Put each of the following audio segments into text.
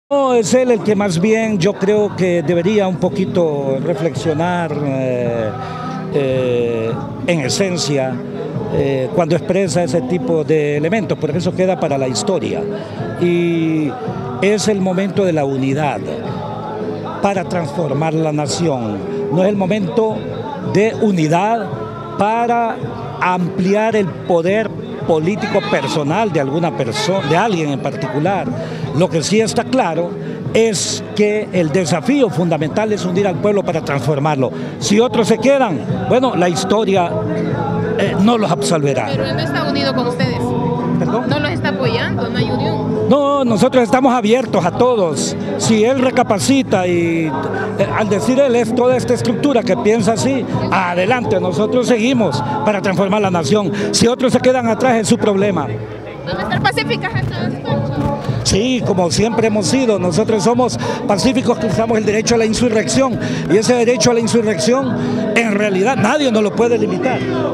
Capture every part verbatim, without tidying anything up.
No, es él el que más bien yo creo que debería un poquito reflexionar eh, eh, en esencia eh, cuando expresa ese tipo de elementos, porque eso queda para la historia. Y es el momento de la unidad para transformar la nación. No es el momento de unidad para ampliar el poder político personal de alguna persona, de alguien en particular. Lo que sí está claro es que el desafío fundamental es unir al pueblo para transformarlo. Si otros se quedan, bueno, la historia eh, no los absolverá. Pero él no está unido con ustedes. ¿Perdón? No los está apoyando, no hay unión. No, nosotros estamos abiertos a todos. Si él recapacita y eh, al decir él es toda esta estructura que piensa así, adelante, nosotros seguimos para transformar la nación. Si otros se quedan atrás es su problema. ¿Van a estar pacíficas estas marchas? Sí, como siempre hemos sido, nosotros somos pacíficos que usamos el derecho a la insurrección y ese derecho a la insurrección en realidad nadie nos lo puede limitar.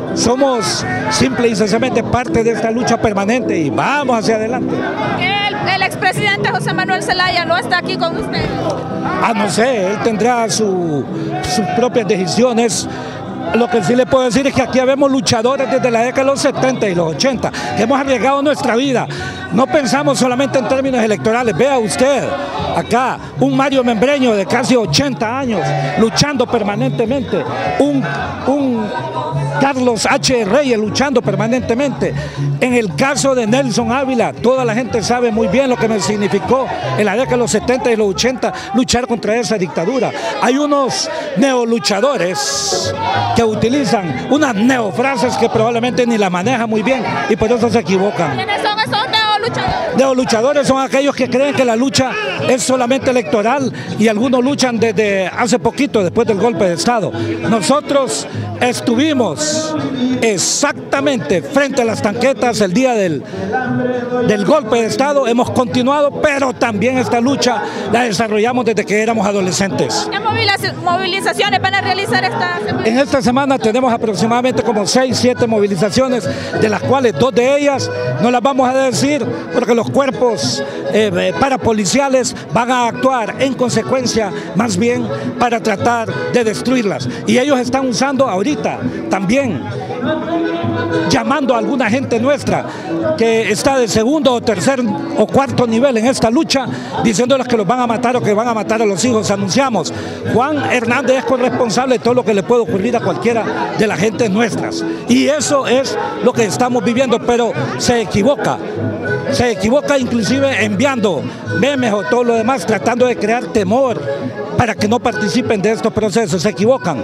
Somos simple y sencillamente parte de esta lucha permanente y vamos hacia adelante. ¿Por qué el, el expresidente José Manuel Zelaya no está aquí con ustedes? Ah, no sé, él tendrá su, sus propias decisiones. Lo que sí le puedo decir es que aquí habemos luchadores desde la década de los setenta y los ochenta, que hemos arriesgado nuestra vida. No pensamos solamente en términos electorales. Vea usted, acá, un Mario Membreño de casi ochenta años, luchando permanentemente. Un, un Carlos H. Reyes luchando permanentemente. En el caso de Nelson Ávila, toda la gente sabe muy bien lo que me significó en la década de los setenta y los ochenta luchar contra esa dictadura. Hay unos neoluchadores que utilizan unas neofrases que probablemente ni la manejan muy bien y por eso se equivocan. ¿Quiénes son esos neoluchadores? Neoluchadores son aquellos que creen que la lucha es solamente electoral y algunos luchan desde hace poquito, después del golpe de Estado. Nosotros estuvimos exactamente frente a las tanquetas el día del, del golpe de Estado, hemos continuado, pero también esta lucha la desarrollamos desde que éramos adolescentes. ¿Qué movilizaciones van a realizar esta semana? En esta semana tenemos aproximadamente como seis, siete movilizaciones, de las cuales dos de ellas no las vamos a decir porque los cuerpos eh, parapoliciales van a actuar en consecuencia más bien para tratar de destruirlas. Y ellos están usando ahorita también, llamando a alguna gente nuestra que está de segundo o tercer o cuarto nivel en esta lucha, diciéndoles que los van a matar o que van a matar a los hijos. Anunciamos, Juan Hernández es corresponsable de todo lo que le puede ocurrir a cualquiera de las gentes nuestras. Y eso es lo que estamos viviendo, pero se equivoca. Se equivoca inclusive enviando memes o todo lo demás, tratando de crear temor para que no participen de estos procesos. Se equivocan.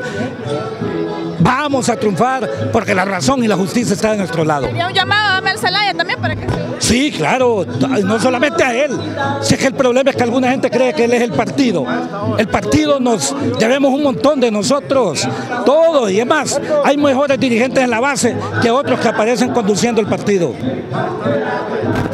Vamos a triunfar porque la razón y la justicia está de nuestro lado. ¿Sería un llamado a Amel Zelaya también para que se una? Sí, claro, no solamente a él. Si es que el problema es que alguna gente cree que él es el partido. El partido nos debemos un montón de nosotros, todos, y es más, hay mejores dirigentes en la base que otros que aparecen conduciendo el partido.